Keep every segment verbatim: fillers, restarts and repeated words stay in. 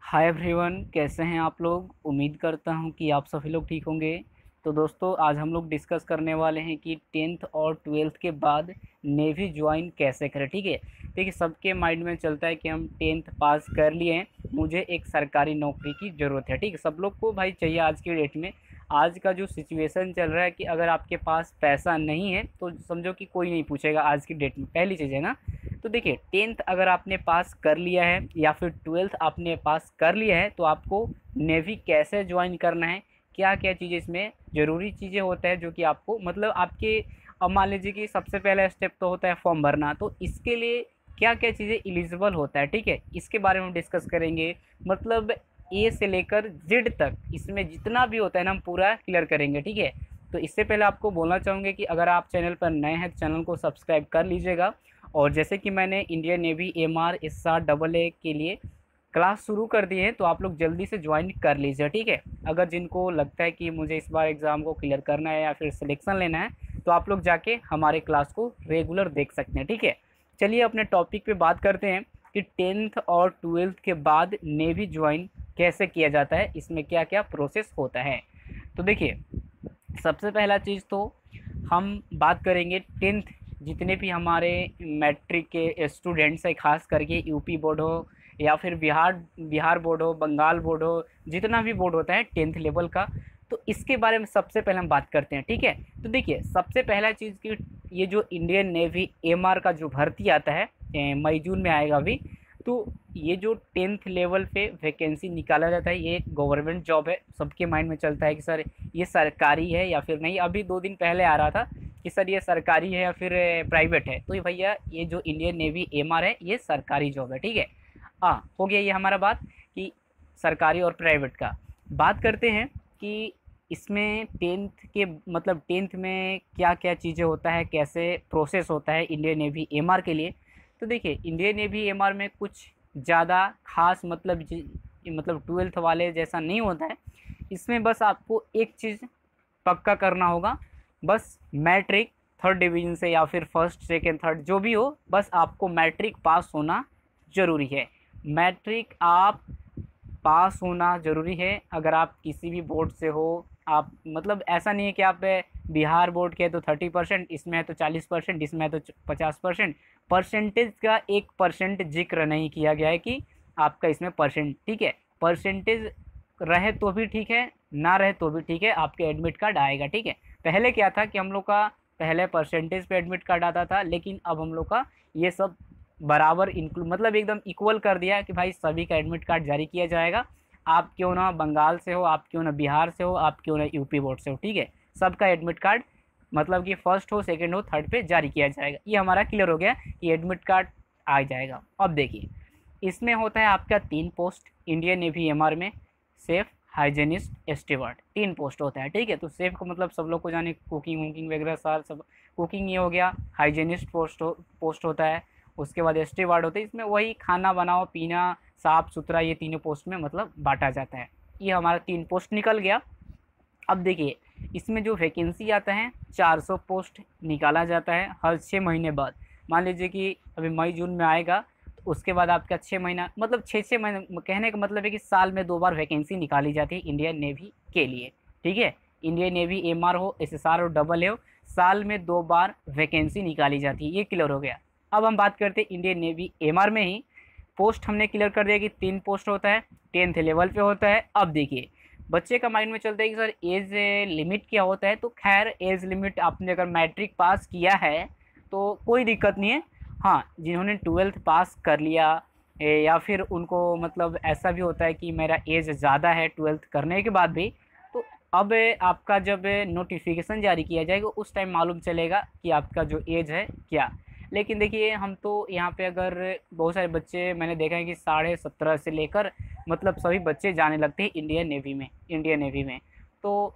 Hi everyone, कैसे हैं आप लोग। उम्मीद करता हूं कि आप सभी लोग ठीक होंगे। तो दोस्तों, आज हम लोग डिस्कस करने वाले हैं कि टेंथ और ट्वेल्थ के बाद नेवी ज्वाइन कैसे करें। ठीक है, देखिए सबके माइंड में चलता है कि हम टेंथ पास कर लिए हैं, मुझे एक सरकारी नौकरी की ज़रूरत है। ठीक है, सब लोग को भाई चाहिए आज की डेट में। आज का जो सिचुएशन चल रहा है कि अगर आपके पास पैसा नहीं है तो समझो कि कोई नहीं पूछेगा आज की डेट में, पहली चीज़ है ना। तो देखिए, टेंथ अगर आपने पास कर लिया है या फिर ट्वेल्थ आपने पास कर लिया है तो आपको नेवी कैसे ज्वाइन करना है, क्या क्या चीज़ें इसमें ज़रूरी चीज़ें होता है जो कि आपको मतलब आपके, अब मान लीजिए कि सबसे पहला स्टेप तो होता है फॉर्म भरना। तो इसके लिए क्या क्या चीज़ें एलिजिबल होता है, ठीक है, इसके बारे में डिस्कस करेंगे। मतलब ए से लेकर जेड तक इसमें जितना भी होता है ना हम पूरा क्लियर करेंगे। ठीक है, तो इससे पहले आपको बोलना चाहूँगे कि अगर आप चैनल पर नए हैं तो चैनल को सब्सक्राइब कर लीजिएगा। और जैसे कि मैंने Indian Navy M R S R double A के लिए क्लास शुरू कर दी है तो आप लोग जल्दी से ज्वाइन कर लीजिए। ठीक है, अगर जिनको लगता है कि मुझे इस बार एग्ज़ाम को क्लियर करना है या फिर सिलेक्शन लेना है तो आप लोग जाके हमारे क्लास को रेगुलर देख सकते हैं। ठीक है, चलिए अपने टॉपिक पे बात करते हैं कि टेंथ और ट्वेल्थ के बाद नेवी ज्वाइन कैसे किया जाता है, इसमें क्या क्या प्रोसेस होता है। तो देखिए, सबसे पहला चीज़ तो हम बात करेंगे टेंथ, जितने भी हमारे मैट्रिक के स्टूडेंट्स हैं, खास करके यूपी बोर्ड हो या फिर बिहार बिहार बोर्ड हो, बंगाल बोर्ड हो, जितना भी बोर्ड होता है टेंथ लेवल का, तो इसके बारे में सबसे पहले हम बात करते हैं। ठीक है, तो देखिए सबसे पहला चीज़ कि ये जो इंडियन नेवी एम आर का जो भर्ती आता है मई जून में आएगा अभी, तो ये जो टेंथ लेवल पे वैकेंसी निकाला जाता है ये गवर्नमेंट जॉब है। सबके माइंड में चलता है कि सर ये सरकारी है या फिर नहीं। अभी दो दिन पहले आ रहा था कि सर ये सरकारी है या फिर प्राइवेट है, तो ये भैया ये जो इंडियन नेवी एम आर है ये सरकारी जॉब है। ठीक है, हाँ हो गया ये हमारा बात कि सरकारी और प्राइवेट का। बात करते हैं कि इसमें टेंथ के मतलब टेंथ में क्या क्या चीज़ें होता है, कैसे प्रोसेस होता है इंडियन नेवी एम आर के लिए। तो देखिए, इंडियन नेवी एम आर में कुछ ज़्यादा खास मतलब मतलब ट्वेल्थ वाले जैसा नहीं होता है। इसमें बस आपको एक चीज़ पक्का करना होगा, बस मैट्रिक थर्ड डिवीज़न से या फिर फर्स्ट सेकेंड थर्ड जो भी हो, बस आपको मैट्रिक पास होना ज़रूरी है। मैट्रिक आप पास होना ज़रूरी है। अगर आप किसी भी बोर्ड से हो, आप मतलब ऐसा नहीं है कि आप बिहार बोर्ड के तो थर्टी परसेंट, इसमें है तो चालीस परसेंट, इसमें है तो पचास परसेंट। परसेंटेज का एक परसेंट जिक्र नहीं किया गया है कि आपका इसमें परसेंट, ठीक है, परसेंटेज रहे तो भी ठीक है, ना रहे तो भी ठीक है, आपके एडमिट कार्ड आएगा। ठीक है, पहले क्या था कि हम लोग का पहले परसेंटेज पे एडमिट कार्ड आता था, लेकिन अब हम लोग का ये सब बराबर इंक्लूड मतलब एकदम इक्वल कर दिया कि भाई सभी का एडमिट कार्ड जारी किया जाएगा। आप क्यों ना बंगाल से हो, आप क्यों ना बिहार से हो, आप क्यों ना यूपी बोर्ड से हो, ठीक है, सबका एडमिट कार्ड मतलब कि फर्स्ट हो सेकंड हो थर्ड पे जारी किया जाएगा। ये हमारा क्लियर हो गया कि एडमिट कार्ड आ जाएगा। अब देखिए, इसमें होता है आपका तीन post Indian Navy M R में, सेफ, हाइजेनिस्ट, स्टीवर्ड, तीन पोस्ट होता है। ठीक है, तो सेफ का मतलब सब लोग को जाने, कुकिंग वुकिंग वगैरह सार सब, कुकिंग ये हो गया। हाइजेनिस्ट पोस्ट हो, पोस्ट होता है। उसके बाद स्टीवर्ड होता है, इसमें वही खाना बनाओ पीना साफ़ सुथरा, ये तीनों पोस्ट में मतलब बांटा जाता है। ये हमारा तीन पोस्ट निकल गया। अब देखिए, इसमें जो वैकेंसी आता है चार सौ पोस्ट निकाला जाता है हर छः महीने बाद। मान लीजिए कि अभी मई जून में आएगा तो उसके बाद आपका छः महीना मतलब छः छः महीने, कहने का मतलब है कि साल में दो बार वैकेंसी निकाली जाती है इंडियन नेवी के लिए। ठीक है, इंडियन नेवी एम आर हो, एस एस आर हो, डबल ए हो, साल में दो बार वैकेंसी निकाली जाती है। ये क्लियर हो गया। अब हम बात करते हैं इंडियन नेवी एम आर में ही पोस्ट हमने क्लियर कर दिया कि तीन पोस्ट होता है, टेंथ लेवल पे होता है। अब देखिए, बच्चे का माइंड में चलता है कि सर एज लिमिट क्या होता है। तो खैर, एज लिमिट आपने अगर मैट्रिक पास किया है तो कोई दिक्कत नहीं है। हाँ, जिन्होंने ट्वेल्थ पास कर लिया या फिर उनको मतलब ऐसा भी होता है कि मेरा एज ज़्यादा है ट्वेल्थ करने के बाद भी, तो अब आपका जब नोटिफिकेशन जारी किया जाएगा उस टाइम मालूम चलेगा कि आपका जो एज है क्या। लेकिन देखिए, हम तो यहाँ पे अगर बहुत सारे बच्चे मैंने देखा है कि साढ़े सत्रह से लेकर मतलब सभी बच्चे जाने लगते हैं इंडियन नेवी में इंडियन नेवी में। तो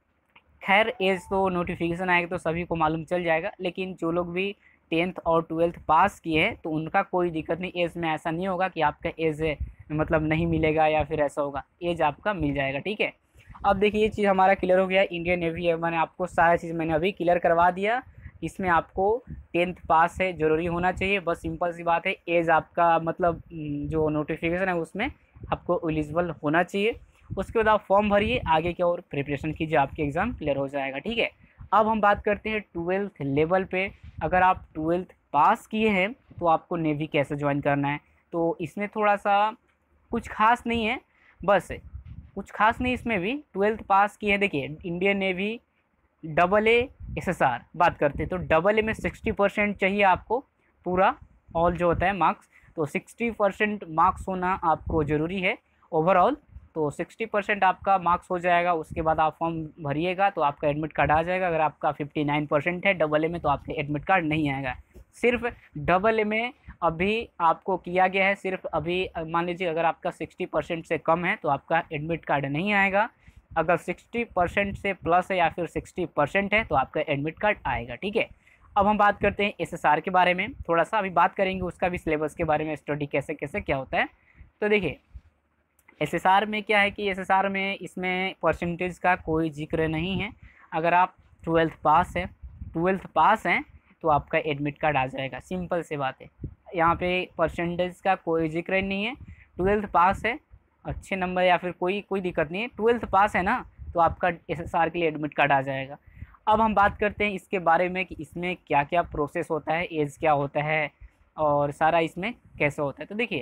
खैर, एज तो नोटिफिकेशन आएगा तो सभी को मालूम चल जाएगा। लेकिन जो लोग भी टेंथ और ट्वेल्थ पास किए हैं तो उनका कोई दिक्कत नहीं, एज में ऐसा नहीं होगा कि आपका एज मतलब नहीं मिलेगा या फिर ऐसा होगा, एज आपका मिल जाएगा। ठीक है, अब देखिए ये चीज़ हमारा क्लियर हो गया इंडियन नेवी। मैंने आपको सारा चीज़ मैंने अभी क्लियर करवा दिया। इसमें आपको टेंथ पास है ज़रूरी होना चाहिए, बस सिंपल सी बात है। एज आपका मतलब जो नोटिफिकेशन है उसमें आपको एलिजिबल होना चाहिए। उसके बाद आप फॉर्म भरिए, आगे की और प्रिपरेशन कीजिए, आपके एग्ज़ाम क्लियर हो जाएगा, ठीक है। अब हम बात करते हैं ट्वेल्थ लेवल पे। अगर आप ट्वेल्थ पास किए हैं तो आपको नेवी कैसे ज्वाइन करना है, तो इसमें थोड़ा सा कुछ खास नहीं है, बस कुछ खास नहीं इसमें भी। ट्वेल्थ पास किए हैं, देखिए Indian Navy double A S S R बात करते हैं तो डबल ए में सिक्सटी परसेंट चाहिए आपको पूरा ऑल जो होता है मार्क्स, तो सिक्सटी परसेंट मार्क्स होना आपको ज़रूरी है ओवरऑल। तो सिक्सटी परसेंट आपका मार्क्स हो जाएगा, उसके बाद आप फॉर्म भरिएगा तो आपका एडमिट कार्ड आ जाएगा। अगर आपका फिफ्टी नाइन परसेंट है डबल ए में तो आपका एडमिट कार्ड नहीं आएगा। सिर्फ डबल ए में अभी आपको किया गया है, सिर्फ अभी मान लीजिए अगर आपका सिक्सटी परसेंट से कम है तो आपका एडमिट कार्ड नहीं आएगा। अगर सिक्सटी परसेंट से प्लस है या फिर सिक्सटी परसेंट है तो आपका एडमिट कार्ड आएगा, ठीक है। अब हम बात करते हैं एस एस आर के बारे में, थोड़ा सा अभी बात करेंगे उसका भी सिलेबस के बारे में, स्टडी कैसे कैसे क्या होता है। तो देखिए एस एस आर में क्या है कि एस एस आर में इसमें परसेंटेज का कोई जिक्र नहीं है। अगर आप ट्वेल्थ पास है ट्वेल्थ पास हैं तो आपका एडमिट कार्ड आ जाएगा, सिंपल से बात है। यहाँ पे परसेंटेज का कोई जिक्र नहीं है, ट्वेल्थ पास है, अच्छे नंबर या फिर कोई कोई दिक्कत नहीं है, ट्वेल्थ पास है ना तो आपका एस एस आर के लिए एडमिट कार्ड आ जाएगा। अब हम बात करते हैं इसके बारे में कि इसमें क्या क्या प्रोसेस होता है, एज क्या होता है और सारा इसमें कैसे होता है। तो देखिए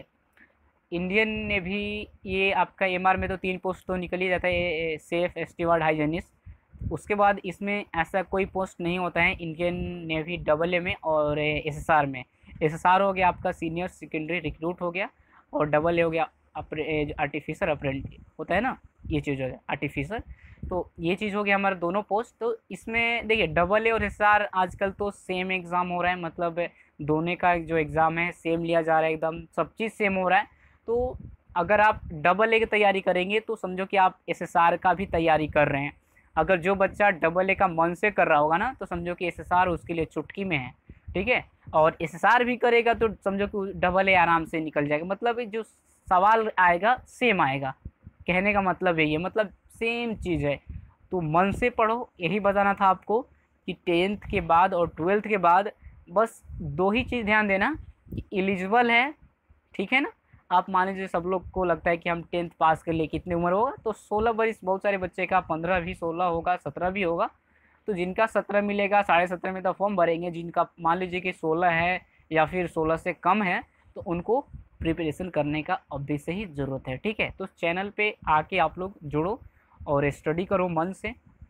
इंडियन नेवी ये आपका एम आर में तो तीन पोस्ट तो निकल ही जाता है, सेफ स्टीवर्ड हाइजीनिस्ट। उसके बाद इसमें ऐसा कोई पोस्ट नहीं होता है इंडियन नेवी डबल ए में और एस एस आर में। एस एस आर हो गया आपका सीनियर सेकेंडरी रिक्रूट हो गया, और डबल ए हो गया आर्टिफिसर अप्रेंटिस होता है ना, ये चीज़ हो गया आर्टिफिसर। तो ये चीज़ हो गया हमारे दोनों पोस्ट। तो इसमें देखिए डबल ए और एस एस आर आजकल तो सेम एग्ज़ाम हो रहा है, मतलब दोनों का जो एग्ज़ाम है सेम लिया जा रहा है, एकदम सब चीज़ सेम हो रहा है। तो अगर आप डबल ए की तैयारी करेंगे तो समझो कि आप एस एस आर का भी तैयारी कर रहे हैं। अगर जो बच्चा डबल ए का मन से कर रहा होगा ना तो समझो कि एस एस आर उसके लिए चुटकी में है, ठीक है। और एस एस आर भी करेगा तो समझो कि डबल ए आराम से निकल जाएगा, मतलब जो सवाल आएगा सेम आएगा, कहने का मतलब यही है, मतलब सेम चीज़ है। तो मन से पढ़ो, यही बताना था आपको कि टेंथ के बाद और ट्वेल्थ के बाद बस दो ही चीज़ ध्यान देना कि एलिजिबल है, ठीक है ना। आप मान लीजिए सब लोग को लगता है कि हम टेंथ पास कर लिए, कितनी उम्र होगा तो सोलह बरिस, बहुत सारे बच्चे का पंद्रह भी सोलह होगा, सत्रह भी होगा। तो जिनका सत्रह मिलेगा साढ़े सत्रह में तो फॉर्म भरेंगे, जिनका मान लीजिए कि सोलह है या फिर सोलह से कम है तो उनको प्रिपरेशन करने का अभी से ही ज़रूरत है, ठीक है। तो चैनल पे आके आप लोग जुड़ो और स्टडी करो मन से,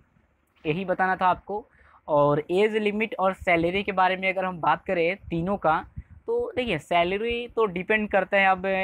यही बताना था आपको। और एज लिमिट और सैलरी के बारे में अगर हम बात करें तीनों का, तो देखिए सैलरी तो डिपेंड करता है, अब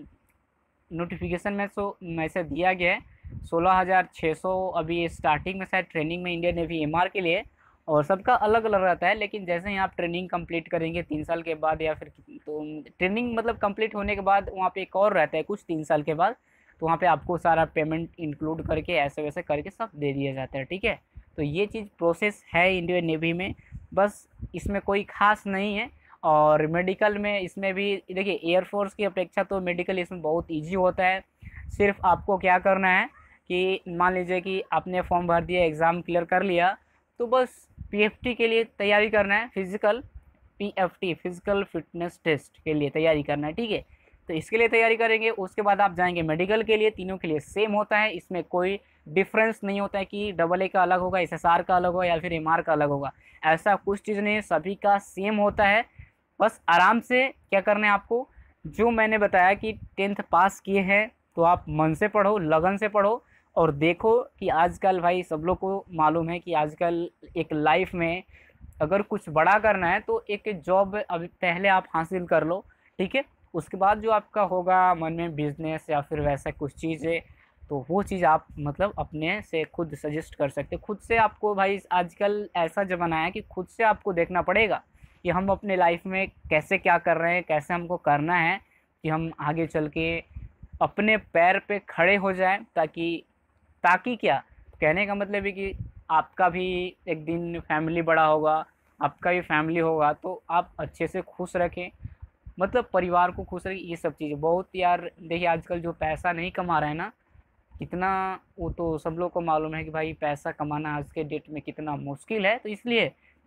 नोटिफिकेशन में सो मैसेज दिया गया है सोलह हज़ार छः सौ अभी स्टार्टिंग में शायद ट्रेनिंग में इंडियन नेवी एम आर के लिए, और सबका अलग अलग रहता है। लेकिन जैसे ही आप ट्रेनिंग कंप्लीट करेंगे तीन साल के बाद या फिर तो ट्रेनिंग मतलब कंप्लीट होने के बाद वहाँ पे एक और रहता है कुछ तीन साल के बाद, तो वहाँ पे आपको सारा पेमेंट इंक्लूड करके ऐसे वैसे करके सब दे दिया जाता है, ठीक है। तो ये चीज़ प्रोसेस है इंडियन नेवी में, बस इसमें कोई ख़ास नहीं है। और मेडिकल में इसमें भी देखिए एयरफोर्स की अपेक्षा तो मेडिकल इसमें बहुत ईजी होता है। सिर्फ आपको क्या करना है कि मान लीजिए कि आपने फॉर्म भर दिया, एग्ज़ाम क्लियर कर लिया, तो बस पीएफटी के लिए तैयारी करना है, physical PFT physical fitness test के लिए तैयारी करना है, ठीक है। तो इसके लिए तैयारी करेंगे, उसके बाद आप जाएंगे मेडिकल के लिए। तीनों के लिए सेम होता है, इसमें कोई डिफरेंस नहीं होता है कि डबल ए का अलग होगा, एसएसआर का अलग होगा या फिर एमआर का अलग होगा, ऐसा कुछ चीज़ नहीं है, सभी का सेम होता है। बस आराम से क्या करना है आपको, जो मैंने बताया कि टेंथ पास किए हैं तो आप मन से पढ़ो, लगन से पढ़ो, और देखो कि आजकल भाई सब लोग को मालूम है कि आजकल एक लाइफ में अगर कुछ बड़ा करना है तो एक जॉब अभी पहले आप हासिल कर लो, ठीक है। उसके बाद जो आपका होगा मन में बिजनेस या फिर वैसा कुछ चीज़ें, तो वो चीज़ आप मतलब अपने से खुद सजेस्ट कर सकते, खुद से आपको भाई आजकल ऐसा ज़माना है कि खुद से आपको देखना पड़ेगा कि हम अपने लाइफ में कैसे क्या कर रहे हैं, कैसे हमको करना है कि हम आगे चल के अपने पैर पे खड़े हो जाएं, ताकि ताकि क्या कहने का मतलब है कि आपका भी एक दिन फैमिली बड़ा होगा, आपका भी फैमिली होगा, तो आप अच्छे से खुश रखें, मतलब परिवार को खुश रखें। ये सब चीज़ें बहुत यार देखिए आजकल जो पैसा नहीं कमा रहे हैं ना, कितना वो तो सब लोग को मालूम है कि भाई पैसा कमाना आज के डेट में कितना मुश्किल है। तो इसलिए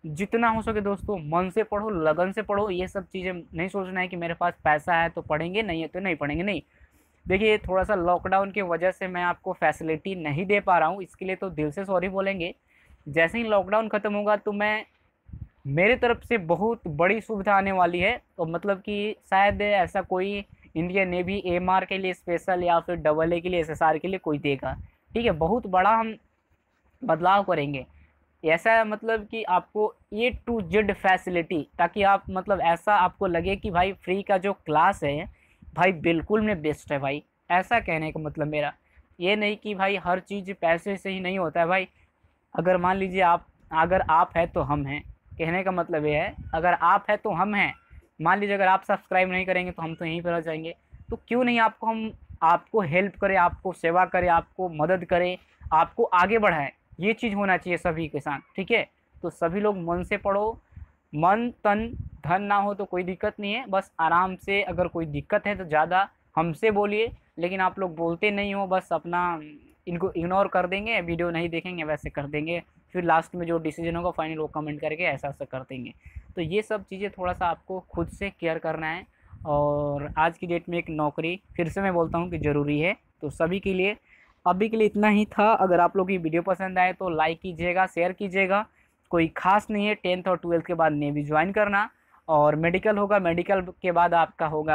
जितना हो सके दोस्तों मन से पढ़ो, लगन से पढ़ो। ये सब चीज़ें नहीं सोचना है कि मेरे पास पैसा है तो पढ़ेंगे, नहीं है तो नहीं पढ़ेंगे, नहीं। देखिए थोड़ा सा लॉकडाउन की वजह से मैं आपको फैसिलिटी नहीं दे पा रहा हूँ, इसके लिए तो दिल से सॉरी बोलेंगे। जैसे ही लॉकडाउन ख़त्म होगा तो मैं मेरे तरफ से बहुत बड़ी सुविधा आने वाली है। तो मतलब कि शायद ऐसा कोई इंडियन नेवी एम आर के लिए स्पेशल या फिर डबल ए के लिए एस एस आर के लिए कोई देगा, ठीक है। बहुत बड़ा हम बदलाव करेंगे, ऐसा मतलब कि आपको ए टू जेड फैसिलिटी, ताकि आप मतलब ऐसा आपको लगे कि भाई फ्री का जो क्लास है भाई बिल्कुल में बेस्ट है भाई। ऐसा कहने का मतलब मेरा ये नहीं कि भाई हर चीज़ पैसे से ही नहीं होता है भाई। अगर मान लीजिए आप, अगर आप है तो हम हैं, कहने का मतलब ये है अगर आप है तो हम हैं। मान लीजिए अगर आप सब्सक्राइब नहीं करेंगे तो हम तो यहीं पर रह जाएंगे। तो क्यों नहीं आपको हम आपको हेल्प करें, आपको सेवा करें, आपको मदद करें, आपको आगे बढ़ाएं। ये चीज़ होना चाहिए सभी के साथ, ठीक है। तो सभी लोग मन से पढ़ो, मन तन धन ना हो तो कोई दिक्कत नहीं है, बस आराम से। अगर कोई दिक्कत है तो ज़्यादा हमसे बोलिए, लेकिन आप लोग बोलते नहीं हो, बस अपना इनको इग्नोर कर देंगे, वीडियो नहीं देखेंगे, वैसे कर देंगे। फिर लास्ट में जो डिसीजन होगा फाइनल वो कमेंट करके ऐसा ऐसा कर देंगे। तो ये सब चीज़ें थोड़ा सा आपको खुद से केयर करना है। और आज की डेट में एक नौकरी फिर से मैं बोलता हूँ कि ज़रूरी है। तो सभी के लिए अभी के लिए इतना ही था। अगर आप लोग की वीडियो पसंद आए तो लाइक कीजिएगा, शेयर कीजिएगा। कोई खास नहीं है, टेंथ और ट्वेल्थ के बाद नेवी ज्वाइन करना, और मेडिकल होगा, मेडिकल के बाद आपका होगा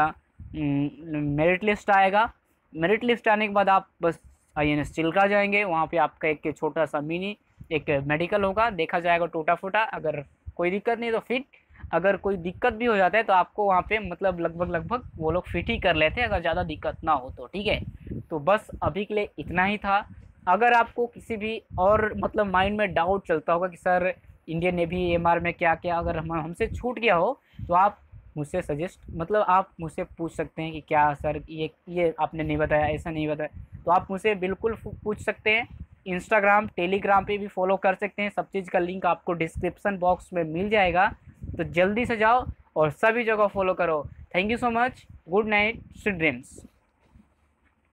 मेरिट लिस्ट आएगा। मेरिट लिस्ट आने के बाद आप बस आई एन एस चिल्का जाएंगे, वहाँ पे आपका एक छोटा सा मिनी एक मेडिकल होगा, देखा जाएगा टूटा फूटा। अगर कोई दिक्कत नहीं तो फिट, अगर कोई दिक्कत भी हो जाता है तो आपको वहाँ पे मतलब लगभग लगभग वो लोग फिट ही कर लेते हैं, अगर ज़्यादा दिक्कत ना हो तो, ठीक है। तो बस अभी के लिए इतना ही था। अगर आपको किसी भी और मतलब माइंड में डाउट चलता होगा कि sir Indian Navy M R में क्या क्या अगर हम हमसे छूट गया हो, तो आप मुझसे सजेस्ट मतलब आप मुझसे पूछ सकते हैं कि क्या सर ये ये आपने नहीं बताया, ऐसा नहीं बताया। तो आप मुझसे बिल्कुल पूछ सकते हैं। इंस्टाग्राम टेलीग्राम पे भी फॉलो कर सकते हैं, सब चीज़ का लिंक आपको डिस्क्रिप्शन बॉक्स में मिल जाएगा। तो जल्दी से जाओ और सभी जगह फॉलो करो। Thank you so much, good night, sweet dreams.